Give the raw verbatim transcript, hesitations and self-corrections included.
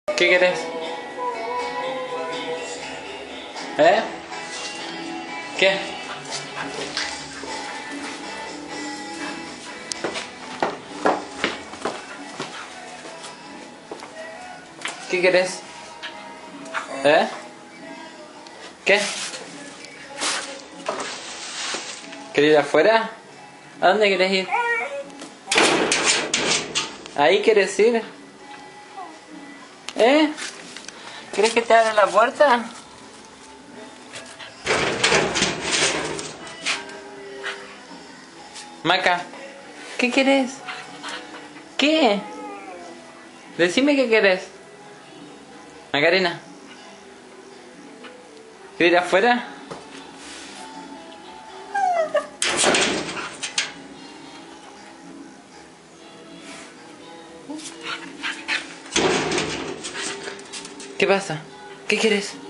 ¿Qué querés? ¿Eh? ¿Qué? ¿Qué querés? ¿Eh? ¿Qué? ¿Querés ir afuera? ¿A dónde querés ir? ¿Ahí quieres ir? ¿Eh? ¿Quieres que te abra la puerta? Maca, ¿qué querés? ¿Qué? Decime qué querés. Macarena, ¿quieres ir afuera? ¿Qué pasa? ¿Qué quieres?